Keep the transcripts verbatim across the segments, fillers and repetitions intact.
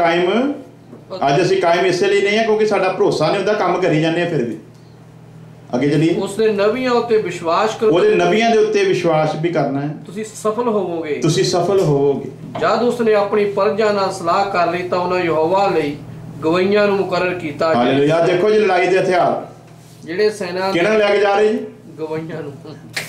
कायम अज असीं कायम इस लिए नहीं है क्योंकि साडा भरोसा नहीं हुंदा, काम करी जाने फिर भी। अगे चलिए। उसने नबियां उत्ते विश्वास करो, ਉਹਦੇ ਨਬੀਆਂ ਦੇ ਉੱਤੇ ਵਿਸ਼ਵਾਸ ਵੀ ਕਰਨਾ ਹੈ, ਤੁਸੀਂ ਸਫਲ ਹੋਵੋਗੇ। ਤੁਸੀਂ ਸਫਲ ਹੋਵੋਗੇ। ਜਦ ਉਸਨੇ ਆਪਣੀ ਪਰਜਾ ਨਾਲ ਸਲਾਹ ਕਰ ਲਈ ਤਾਂ ਉਹਨਾਂ ਯਹੋਵਾ ਲਈ ਗਵਾਹੀਆਂ ਨੂੰ ਮੁਕਰਰ ਕੀਤਾ। ਹਾਲੇਲੂਇਆ। ਦੇਖੋ ਜੀ ਲੜਾਈ ਦੇ ਹਥਿਆਰ ਜਿਹੜੇ ਸੈਨਾ ਕਿਹਨਾਂ ਲੈ ਕੇ ਜਾ ਰਹੇ ਜੀ? ਗਵਾਹੀਆਂ ਨੂੰ।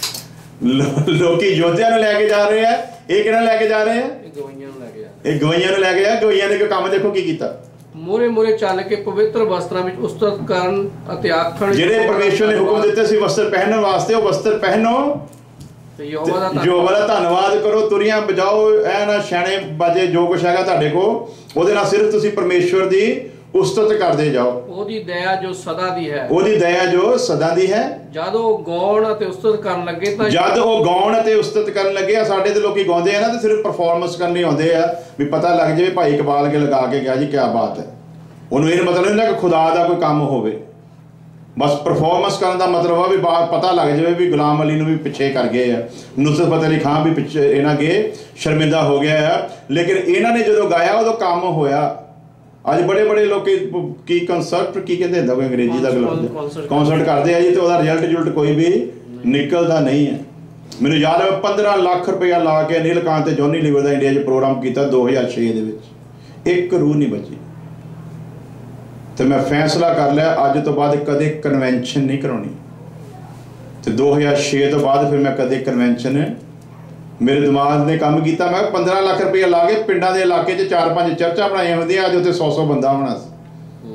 ਲੋਕੀ ਯੋਧਿਆਂ ਨੂੰ ਲੈ ਕੇ ਜਾ ਰਹੇ ਆ, ਇਹ ਕਿਹਨਾਂ ਲੈ ਕੇ ਜਾ ਰਹੇ ਆ? ਗਵਾਹੀਆਂ ਨੂੰ ਲੈ ਕੇ ਜਾ ਇਹ ਗਵਾਹੀਆਂ ਨੂੰ ਲੈ ਕੇ ਜਾ। ਗਵਾਹੀਆਂ ਨੇ ਕੰਮ ਦੇਖੋ ਕੀ ਕੀਤਾ, ਮੋਰੇ ਮੋਰੇ ਚੱਲ ਕੇ ਪਵਿੱਤਰ ਵਸਤਰਾਂ ਵਿੱਚ ਉਸਤਤ ਕਰਨ ਅਤੇ ਆਖਣ। ਜਿਹੜੇ ਪਰਮੇਸ਼ਵਰ ਨੇ ਹੁਕਮ ਦਿੱਤੇ ਸੀ ਵਸਤਰ ਪਹਿਨਣ ਵਾਸਤੇ, ਉਹ ਵਸਤਰ ਪਹਿਨੋ ਤੇ ਯਹੋਵਾ ਦਾ ਯਹੋਵਾ ਦਾ ਧੰਨਵਾਦ ਕਰੋ, ਤੁਰੀਆਂ ਬਜਾਓ, ਐ ਨਾ ਛਾਣੇ ਬਾਜੇ ਜੋ ਕੁਛ ਹੈਗਾ ਤੁਹਾਡੇ ਕੋਲ, ਉਹਦੇ ਨਾਲ ਸਿਰਫ ਤੁਸੀਂ ਪਰਮੇਸ਼ਵਰ ਦੀ ਉਸਤਤ ਕਰਦੇ ਜਾਓ। ਉਹਦੀ ਦਇਆ ਜੋ ਸਦਾ ਦੀ ਹੈ, ਉਹਦੀ ਦਇਆ ਜੋ ਸਦਾ ਦੀ ਹੈ। ਜਦ ਉਹ ਗਾਉਣ ਅਤੇ ਉਸਤਤ ਕਰਨ ਲੱਗੇ ਤਾਂ ਜਦ ਉਹ ਗਾਉਣ ਅਤੇ ਉਸਤਤ ਕਰਨ ਲੱਗੇ ਆ, ਸਾਡੇ ਤੇ ਲੋਕੀ ਗਾਉਂਦੇ ਆ ਨਾ ਤੇ ਸਿਰਫ ਪਰਫਾਰਮੈਂਸ ਕਰਨ ਲਈ ਆਉਂਦੇ ਆ ਵੀ ਪਤਾ ਲੱਗ ਜਾਵੇ ਭਾਈ ਇਕਬਾਲ ਕੇ ਲਗਾ ਕੇ ਗਿਆ ਜੀ ਕੀ ਬਾਤ ਹੈ। ਉਹਨੂੰ ਇਹ ਮਤਲਬ ਨਹੀਂ ਨਾ ਕਿ ਖੁਦਾ ਦਾ ਕੋਈ ਕੰਮ ਹੋਵੇ, ਬਸ ਪਰਫਾਰਮੈਂਸ ਕਰਨ ਦਾ ਮਤਲਬ ਆ ਵੀ ਬਾਤ ਪਤਾ ਲੱਗ ਜਾਵੇ ਵੀ ਗੁਲਾਮ ਅਲੀ ਨੂੰ ਵੀ ਪਿੱਛੇ ਕਰ ਗਏ ਆ, ਨੁਸਰਤ ਫਤਿਹ ਅਲੀ ਖਾਨ ਵੀ ਪਿੱਛੇ ਇਹਨਾਂ ਗਏ ਸ਼ਰਮਿੰਦਾ ਹੋ ਗਿਆ ਆ। ਲੇਕਿਨ ਇਹਨਾਂ ਨੇ ਜਦੋਂ ਗਾਇਆ ਉਦੋਂ ਕੰਮ ਹੋਇਆ। ਅੱਜ ਬੜੇ ਬੜੇ ਲੋਕ ਕੀ ਕੰਸਰਟ ਕੀ ਕਹਿੰਦੇ ਹੁੰਦਾ ਕੋਈ ਅੰਗਰੇਜ਼ੀ ਦਾ ਕੌਂਸਰਟ ਕਰਦੇ ਆ ਜੀ, ਤੇ ਉਹਦਾ ਰਿਜ਼ਲਟ ਜੁਲਟ ਕੋਈ ਵੀ ਨਿਕਲਦਾ ਨਹੀਂ ਹੈ। ਮੈਨੂੰ ਯਾਦ ਹੈ ਪੰਦਰਾਂ ਲੱਖ ਰੁਪਇਆ ਲਾ ਕੇ ਅਨਿਲ ਕਾਂਤ ਤੇ ਜੌਨੀ ਲੀਵਰ ਦਾ ਇੰਡੀਆ 'ਚ ਪ੍ਰੋਗਰਾਮ ਕੀਤਾ ਦੋ ਹਜ਼ਾਰ ਛੇ ਦੇ ਵਿੱਚ, ਇੱਕ ਰੂਹ ਨਹੀਂ ਬਚੀ। ਤੇ ਮੈਂ ਫੈਸਲਾ ਕਰ ਲਿਆ ਅੱਜ ਤੋਂ ਬਾਅਦ ਕਦੇ ਕਨਵੈਨਸ਼ਨ ਨਹੀਂ ਕਰਾਉਣੀ। ਤੇ ਦੋ ਹਜ਼ਾਰ ਛੇ ਤੋਂ ਬਾਅਦ ਫਿਰ ਮੈਂ ਕਦੇ ਕਨਵੈਨਸ਼ਨ, ਮੇਰੇ ਦਿਮਾਗ ਨੇ ਕੰਮ ਕੀਤਾ। ਮੈਂ ਪੰਦਰਾਂ ਲੱਖ ਰੁਪਇਆ ਲਾ ਕੇ ਪਿੰਡਾਂ ਦੇ ਇਲਾਕੇ 'ਚ ਚਾਰ ਪੰਜ ਚਰਚਾਂ ਬਣਾਈਆਂ ਹੁੰਦੀਆਂ, ਅੱਜ ਉੱਥੇ ਸੌ ਸੌ ਬੰਦਾ ਹੋਣਾ ਸੀ।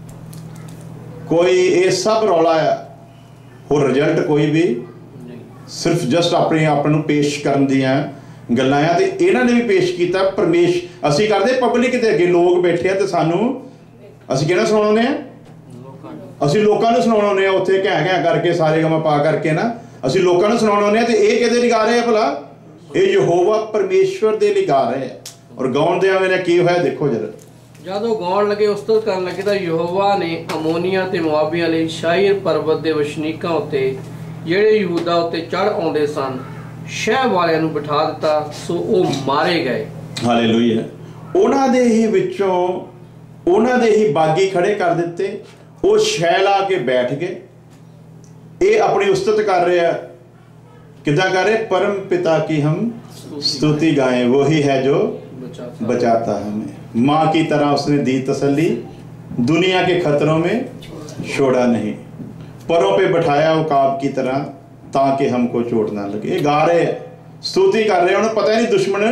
ਕੋਈ ਇਹ ਸਭ ਰੌਲਾ ਆ, ਹੋਰ ਰਿਜ਼ਲਟ ਕੋਈ ਵੀ, ਸਿਰਫ ਜਸਟ ਆਪਣੇ ਆਪ ਨੂੰ ਪੇਸ਼ ਕਰਨ ਦੀਆਂ ਗੱਲਾਂ ਆ। ਤੇ ਇਹਨਾਂ ਨੇ ਵੀ ਪੇਸ਼ ਕੀਤਾ ਪਰਮੇਸ਼। ਅਸੀਂ ਕਰਦੇ ਪਬਲਿਕ ਦੇ ਅੱਗੇ, ਲੋਕ ਬੈਠੇ ਆ ਤੇ ਸਾਨੂੰ ਅਸੀਂ ਕਿਹਨਾਂ ਸੁਣਾਉਂਦੇ ਆ? ਅਸੀਂ ਲੋਕਾਂ ਨੂੰ ਸੁਣਾਉਂਦੇ ਆ ਉੱਥੇ ਘੈਂ ਘੈਂ ਕਰਕੇ ਸਾਰੇ ਗਮਾ ਪਾ ਕਰਕੇ ਨਾ, ਅਸੀਂ ਲੋਕਾਂ ਨੂੰ ਸੁਣਾਉਂਦੇ ਆ। ਤੇ ਇਹ ਕਿਹਦੇ ਲਈ ਗਾ ਰਹੇ ਆ ਭਲਾ? ਇਹ ਯਹੋਵਾ ਪਰਮੇਸ਼ਵਰ ਦੇ ਲਈ ਗਾ ਰਹੇ ਆ। ਔਰ ਗਾਉਣ ਦੇ ਵੇਲੇ ਕੀ ਹੋਇਆ ਦੇਖੋ ਜਰਾ। ਜਦੋਂ ਗਾਉਣ ਲੱਗੇ ਉਸਤਤ ਕਰਨ ਲੱਗੇ ਤਾਂ ਯਹੋਵਾ ਨੇ ਅਮੋਨੀਆਂ ਤੇ ਮੁਆਬੀਆਂ ਲਈ ਸ਼ਾਇਰ ਪਰਬਤ ਦੇ ਵਸ਼ਨੀਕਾਂ ਉੱਤੇ ਜਿਹੜੇ ਯਹੂਦਾ ਉੱਤੇ ਚੜ ਆਉਂਦੇ ਸਨ ਸ਼ਹਿ ਵਾਲਿਆਂ ਨੂੰ ਬਿਠਾ ਦਿੱਤਾ, ਸੋ ਉਹ ਮਾਰੇ ਗਏ। ਹਾਲੇਲੂਇਆ। ਉਹਨਾਂ ਦੇ ਹੀ ਵਿੱਚੋਂ ਉਹਨਾਂ ਦੇ ਹੀ ਬਾਗੀ ਖੜੇ ਕਰ ਦਿੱਤੇ, ਉਹ ਸ਼ਹਿ ਲਾ ਕੇ ਬੈਠ ਗਏ। ਇਹ ਆਪਣੀ ਉਸਤਤ ਕਰ ਰਿਹਾ। कितना करे? परम पिता की हम स्तुति गाएं, वही है जो बचाता, बचाता हमें। माँ की तरह उसने दी तसल्ली, दुनिया के खतरों में छोड़ा नहीं, परों पे बैठाया उकाब की तरह ताकि हमको चोट ना लगे। ये गा रहे, स्तुति कर रहे। उन्हें पता ही नहीं दुश्मन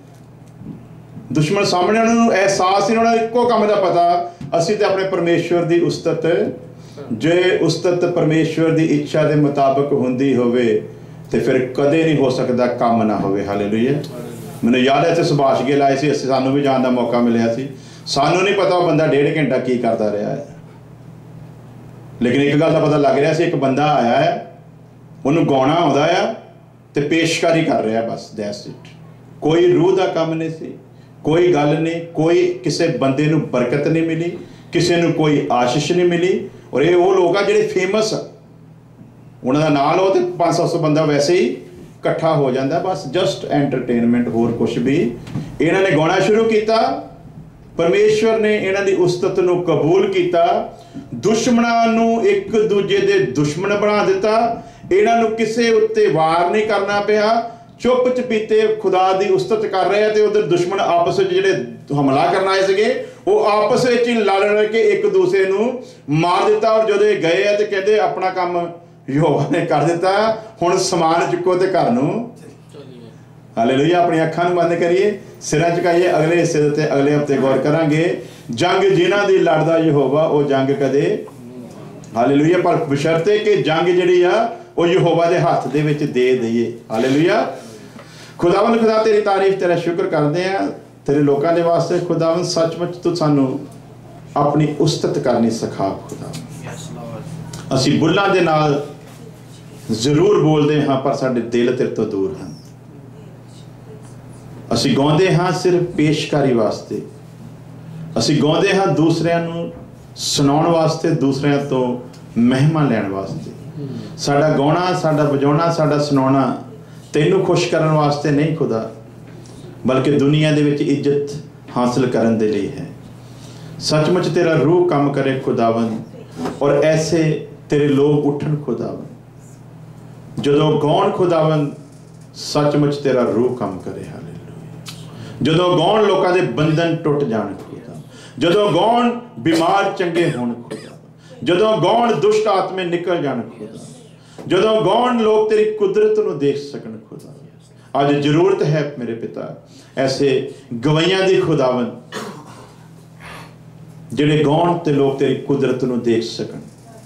दुश्मन सामने, उन्होंने एहसास ही उन्होंने इको काम का पता असी तो अपने परमेश्वर की उस्तत, जे उस्तत परमेश्वर की इच्छा के मुताबिक होंदी होवे ਤੇ ਫਿਰ ਕਦੇ ਨਹੀਂ ਹੋ ਸਕਦਾ ਕੰਮ ਨਾ ਹੋਵੇ। ਹਾਲੇਲੂਇਆ। ਮੈਨੂੰ ਯਾਦ ਹੈ ਇੱਥੇ ਸੁਭਾਸ਼ ਗਿੱਲ ਆਏ ਸੀ, ਅਸੀਂ ਸਾਨੂੰ ਵੀ ਜਾਣ ਦਾ ਮੌਕਾ ਮਿਲਿਆ ਸੀ। ਸਾਨੂੰ ਨਹੀਂ ਪਤਾ ਉਹ ਬੰਦਾ ਡੇਢ ਘੰਟਾ ਕੀ ਕਰਦਾ ਰਿਹਾ ਹੈ, ਲੇਕਿਨ ਇੱਕ ਗੱਲ ਦਾ ਪਤਾ ਲੱਗ ਰਿਹਾ ਸੀ, ਇੱਕ ਬੰਦਾ ਆਇਆ ਹੈ, ਉਹਨੂੰ ਗਾਉਣਾ ਆਉਂਦਾ ਆ ਤੇ ਪੇਸ਼ਕਾਰੀ ਕਰ ਰਿਹਾ, ਬਸ ਦੈਟਸ ਇਟ। ਕੋਈ ਰੂਹ ਦਾ ਕੰਮ ਨਹੀਂ ਸੀ, ਕੋਈ ਗੱਲ ਨਹੀਂ, ਕੋਈ ਕਿਸੇ ਬੰਦੇ ਨੂੰ ਬਰਕਤ ਨਹੀਂ ਮਿਲੀ, ਕਿਸੇ ਨੂੰ ਕੋਈ ਆਸ਼ੀਸ਼ ਨਹੀਂ ਮਿਲੀ। ਔਰ ਇਹ ਉਹ ਲੋਕ ਆ ਜਿਹੜੇ ਫੇਮਸ, ਉਹਨਾਂ ਦਾ ਨਾਂ ਲਓ ਤੇ ਪੰਜ ਸੱਤ ਸੌ ਬੰਦਾ ਵੈਸੇ ਹੀ ਇਕੱਠਾ ਹੋ ਜਾਂਦਾ, ਬਸ ਜਸਟ ਐਂਟਰਟੇਨਮੈਂਟ, ਹੋਰ ਕੁਛ ਵੀ। ਇਹਨਾਂ ਨੇ ਗਾਉਣਾ ਸ਼ੁਰੂ ਕੀਤਾ, ਪਰਮੇਸ਼ਵਰ ਨੇ ਇਹਨਾਂ ਦੀ ਉਸਤਤ ਨੂੰ ਕਬੂਲ ਕੀਤਾ, ਦੁਸ਼ਮਣਾਂ ਨੂੰ ਇੱਕ ਦੂਜੇ ਦੇ ਦੁਸ਼ਮਣ ਬਣਾ ਦਿੱਤਾ। ਇਹਨਾਂ ਨੂੰ ਕਿਸੇ ਉੱਤੇ ਵਾਰ ਨਹੀਂ ਕਰਨਾ ਪਿਆ, ਚੁੱਪ ਚਪੀਤੇ ਖੁਦਾ ਦੀ ਉਸਤਤ ਕਰ ਰਹੇ ਆ। ਤੇ ਉਧਰ ਦੁਸ਼ਮਣ ਆਪਸ ਵਿੱਚ ਜਿਹੜੇ ਹਮਲਾ ਕਰਨ ਆਏ ਸੀਗੇ, ਉਹ ਆਪਸ ਵਿੱਚ ਹੀ ਲੜ ਲੜ ਕੇ ਇੱਕ ਦੂਸਰੇ ਨੂੰ ਮਾਰ ਦਿੱਤਾ। ਔਰ ਜਦੋਂ ਇਹ ਗਏ ਆ ਤੇ ਕਹਿੰਦੇ ਆਪਣਾ ਕੰਮ ਯਹੋਵਾ ਨੇ ਕਰ ਦਿੱਤਾ, ਹੁਣ ਸਮਾਨ ਚੁੱਕੋ ਤੇ ਘਰ ਨੂੰ ਚਲੀਏ। ਹਾਲੇਲੂਇਆ। ਆਪਣੀਆਂ ਅੱਖਾਂ ਨੂੰ ਬੰਦ ਕਰੀਏ, ਸਿਰਾਂ ਝੁਕਾਈਏ। ਅਗਲੇ ਹਿੱਸੇ ਦੇ ਉੱਤੇ ਅਗਲੇ ਹਫ਼ਤੇ ਗੌਰ ਕਰਾਂਗੇ। ਜੰਗ ਜਿਨ੍ਹਾਂ ਦੀ ਲੜਦਾ ਯਹੋਵਾ, ਉਹ ਜੰਗ ਕਦੇ, ਹਾਲੇਲੂਇਆ, ਪਰ ਬਸ਼ਰਤੇ ਕਿ ਜੰਗ ਜਿਹੜੀ ਆ ਉਹ ਯਹੋਵਾ ਦੇ ਹੱਥ ਦੇ ਵਿੱਚ ਦੇ ਦਈਏ। ਹਾਲੇਲੂਇਆ। ਖੁਦਾਵੰਦ ਖੁਦਾ ਤੇਰੀ ਤਾਰੀਫ, ਤੇਰਾ ਸ਼ੁਕਰ ਕਰਦੇ ਆ ਤੇਰੇ ਲੋਕਾਂ ਦੇ ਵਾਸਤੇ। ਖੁਦਾਵੰਦ ਸੱਚਮੁੱਚ ਤੂੰ ਸਾਨੂੰ ਆਪਣੀ ਉਸਤਤ ਕਰਨੀ ਸਿਖਾ। ਖੁਦਾ ਅਸੀਂ ਬੁੱਲਾਂ ਦੇ ਨਾਲ ਜ਼ਰੂਰ ਬੋਲਦੇ ਹਾਂ, ਪਰ ਸਾਡੇ ਦਿਲ ਤੇਰੇ ਤੋਂ ਦੂਰ ਹਨ। ਅਸੀਂ ਗਾਉਂਦੇ ਹਾਂ ਸਿਰਫ ਪੇਸ਼ਕਾਰੀ ਵਾਸਤੇ, ਅਸੀਂ ਗਾਉਂਦੇ ਹਾਂ ਦੂਸਰਿਆਂ ਨੂੰ ਸੁਣਾਉਣ ਵਾਸਤੇ, ਦੂਸਰਿਆਂ ਤੋਂ ਮਹਿਮਾ ਲੈਣ ਵਾਸਤੇ। ਸਾਡਾ ਗਾਉਣਾ, ਸਾਡਾ ਵਜਾਉਣਾ, ਸਾਡਾ ਸੁਣਾਉਣਾ ਤੈਨੂੰ ਖੁਸ਼ ਕਰਨ ਵਾਸਤੇ ਨਹੀਂ ਖੁਦਾ, ਬਲਕਿ ਦੁਨੀਆ ਦੇ ਵਿੱਚ ਇੱਜ਼ਤ हासिल करने के लिए है। सचमुच तेरा रूह काम करे खुदावन और ऐसे तेरे लोग उठन खुदावन। जदों गौन खुदावन सचमुच तेरा रूह काम करे। हालेलुया। जदों गौन लोगों के बंधन टुट जाण खुदा, जदों गौन बीमार चंगे होण खुदा, जदों गौन दुष्ट आत्मे निकल जाण खुदा, जदों गौन लोग तेरी कुदरत नूं देख सकन खुदा। आज जरूरत है मेरे पिता ऐसे गवाइयां दी खुदावन जिहड़े गौन ते लोग तेरी कुदरत नूं देख सकन।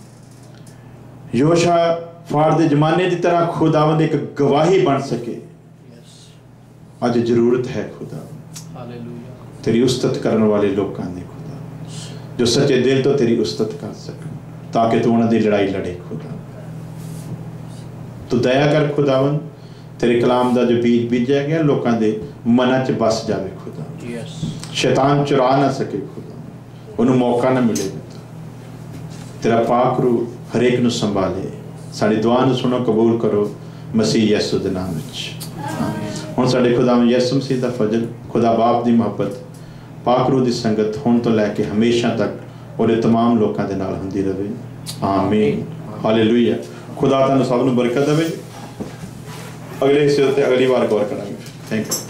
योशा फाड़ दे जमाने की तरह खुदावन एक गवाही बन सके। आज जरूरत है खुदावन तेरी उस्तत करने वाले लोगों ने खुदा, जो सच्चे दिल तो तेरी उस्तत कर सकन, ताकि तू उन्हां दी लड़ाई लड़े खुदा। तू दया कर खुदावन, तेरे कलाम का जो बीज बीजा गया लोगों के मना च बस जाए खुदा। yes. शैतान चुरा ना सके खुदा, उन्होंने मौका ना मिले। तेरा पाक रू हरेक नू संभाले। साड़ी दुआ नू सुनो, कबूल करो मसीह यसू दे नाम विच। हुण साडे खुदा यसू मसीह दा फजल, खुदा बाप दी मोहब्बत, पाक रू दी संगत हुण तो लैके हमेशा तक और तमाम लोगों के नाल हुंदी रहे। आमीन। हालेलुया। खुदा तुहानू सब नू बरकत देवे। अगले हिस्से उत्ते अगली बार गौर करांगे। Thank you.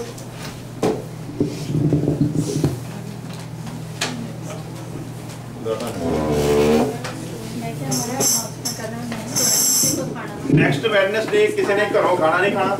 नेक्स्ट वेडनेसडे किसी ने घरों खाना नहीं खाना,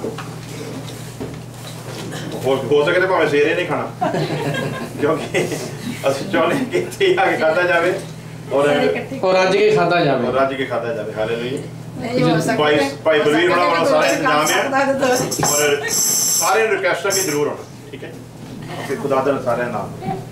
हो हो सके तो भावें सवेरे नहीं खाना, क्योंकि असं चाहते कि इत्थे आके खाता जाए और और रज के खाता जाए और रज के खाता जाए। हालेलुया। भाई भाई बलवीर होना वाला सारा इंतजाम है और सारे रिक्वेस्टां की जरूर होना। ठीक है, खुदा दा सारे नाम